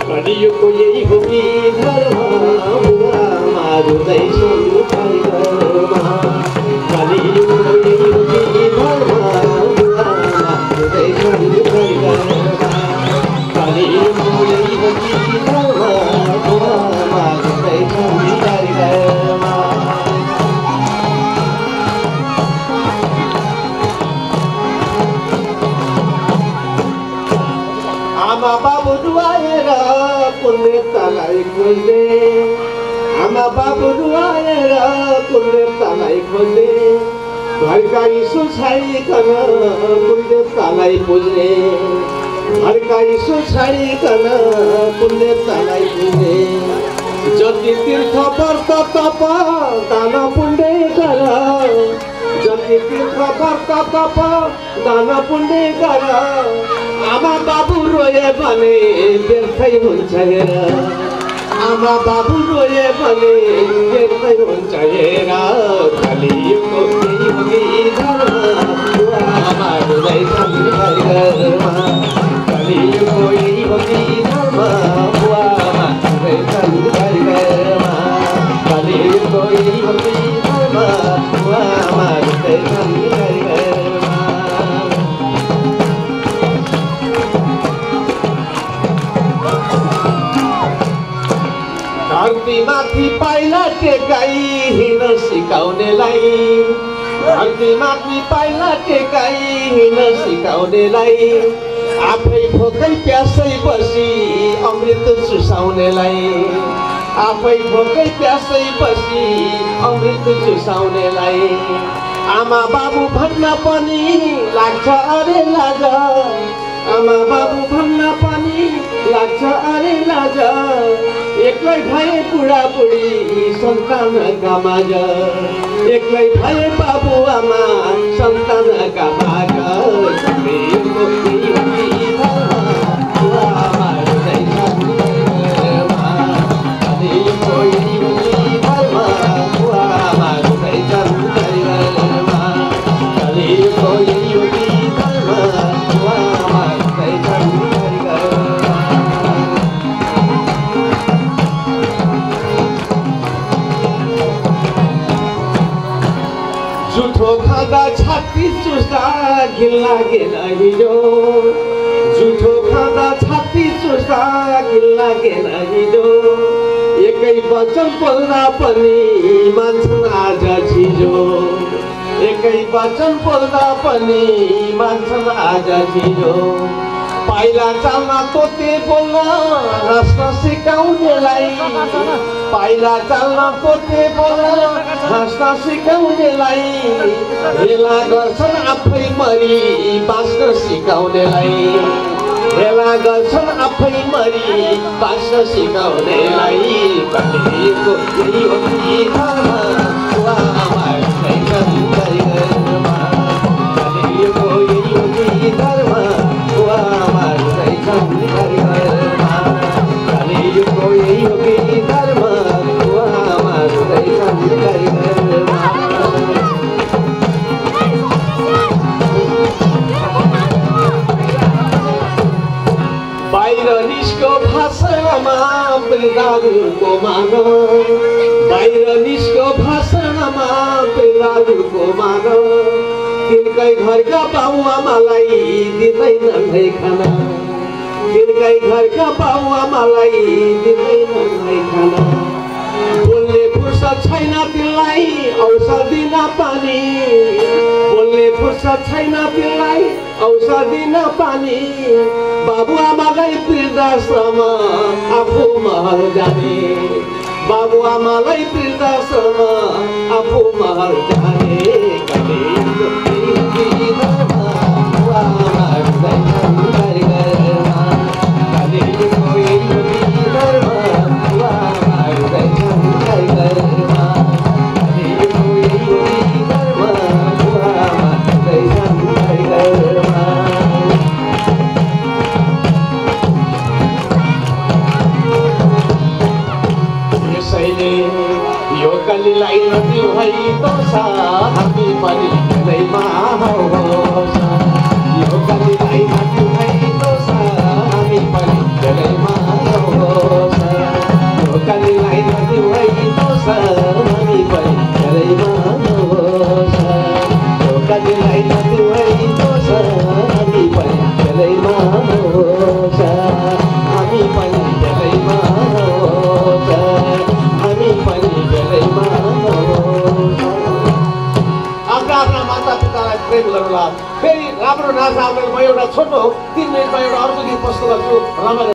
कलियुगको यही हो कि धर्म मारुँदैछन् टाइगरमा कलियुगको यही हो कि धर्म मारुँदैछन् टाइगरमा कलियुगको यही हो कि धर्म मारुँदैछन् टाइगरमा आमा बाबु रुवाएर पुण्यतालाई खोज्ने आमा बाबु रुवाएर पुण्यतालाई खोज्ने घरका इसो छाडिकन पुण्यतालाई पुज्ने घरका इसो छाडिकन पुण्यतालाई पुज्ने जति तीर्थ व्रत तप दान पुण्य गर जति तीर्थ व्रत तप दान पुण्य गर आमा बाबु रोए भने व्यर्थै हुन्छ हेर आमा बाबु रोए भने व्यर्थै हुन्छ हेर कलियुगको यही हो कि धर्म आमा रुँदैछन् टाइगरमा कलियुगको यही हो कि धर्म आमा रुँदैछन् टाइगरमा कलियुगको यही हो कि धर्म आमा रुँदैछन् टाइगरमा धरतीमाथि पाइला टेकाई हिँड्न सिकाउनेलाई धरतीमाथि पाइला टेकाई हिँड्न सिकाउनेलाई आफै भोकै प्यासै बसी अमृत चुसाउनेलाई आफै भोकै प्यासै बसी अमृत चुसाउनेलाई आमा बाबु भन्न पनि लाग्छ अरे लाज आमा बाबु भन्न पनि लाग्छ अरे लाज एक्लै भए बुढाबुढी सन्तानका माझ एक्लै भए बाबु आमा सन्तानका माझ कलियुगको यही हो कि धर्म आमा रुँदैछन् टाइगरमा कलियुगको यही हो कि धर्म आमा रुँदैछन् टाइगरमा कलियुगको यही हो कि धर्म आमा रुँदैछन् टाइगरमा झुठो खाँदा छाती चुस्दा घिन लागेन हिजो झुठो खाँदा छाती चुस्दा घिन लागेन हिजो एकै वचन बोल्दा पनि मान्छन् आज छिजो एकै वचन बोल्दा पनि मान्छन् आज छिजो पाइला चाल्न तोते बोल्न हाँस्न सिकाउनेलाई पाइला चाल्न तोते बोल्न हाँस्न सिकाउनेलाई हेला गर्छन् आफै मरी बाँच्न सिकाउनेलाई हेला गर्छन् आफै मरी बाँच्न सिकाउनेलाई कलियुगको यही हो कि धर्म आमा रुँदैछन् टाइगरमा कलियुगको यही हो कि धर्म आमा रुँदैछन् टाइगरमा कलियुगको यही हो कि धर्म आमा रुँदैछन् टाइगरमा बाहिर निस्को भाषणमा वृद्धाहरूको मान बाहिर निस्को भाषणमा वृद्धाहरूको मान तिनकै घरका बाबुआमालाई दिँदैनन् है खाना तिनकै घरका बाबुआमालाई दिँदैनन् है खाना बोल्ने फुर्सद छैन तिनलाई औषधि नपानी बोल्ने फुर्सद छैन तिनलाई औषधि नपानी बाबुआमालाई वृद्धाश्रम आफू महल जाने बाबुआमालाई वृद्धाश्रम आफू महल जाने कलियुगको यही हो कि धर्म आमा रुँदैछन् टाइगरमा कलियुगको यही हो कि धर्म आमा रुँदैछन् टाइगरमा कलियुगको यही हो कि धर्म आमा रुँदैछन् टाइगरमा यसैले यो कलिलाई नदिउँ है दोष हामी पनि खेलैमा होस् यो कलिलाई नदिउँ है दोष हामी पनि खेलैमा होस् नाच प्रेम गर्नुहोला। फेरि राम्रो नाच आउँदैन। म एउटा छोटो 3 मिनेटमा एउटा अर्को गीत प्रस्तुत गर्छु। रमाइलो